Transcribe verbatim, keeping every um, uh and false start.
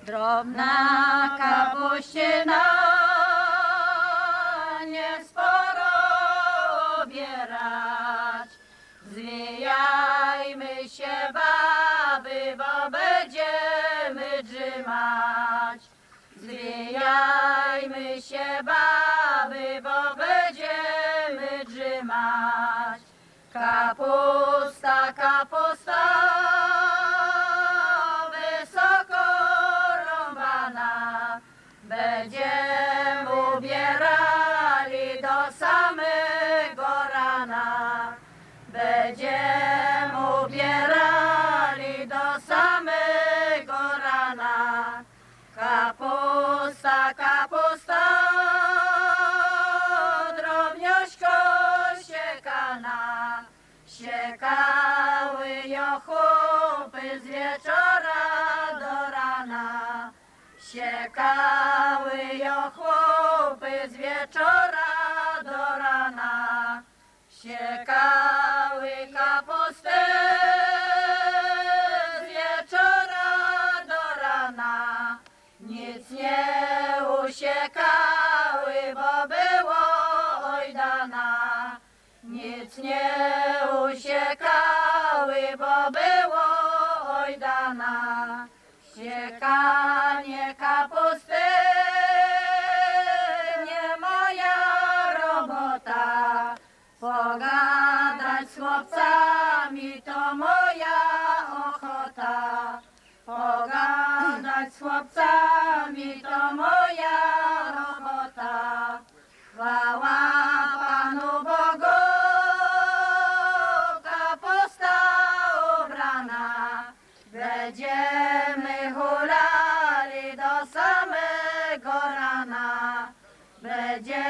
Drobna kapuścina nie sporo obierać. Zwijajmy się, baby, bo będziemy drzymać. Zwijajmy się, baby, bo będziemy drzymać. Kapusta, kapusta wysoko rąbana, będziemy ubierali do samego rana. Będziemy ubierali do samego rana. Kapusta, kapusta drobniuśko siekana, siekały ją chłopy z wieczora do rana. Siekały ją chłopy z wieczora do rana. Siekały kapustę z wieczora do rana. Nic nie usiekały, bo było ojdana. Nic nie usiekały, bo było ojdana. Siekanie kapusty nie moja robota. Pogadać z chłopcami to moja ochota. Pogadać z chłopcami to moja robota. Chwała Panu Bogu, kapusta ubrana. Będziemy hulali do samego rana. Będziemy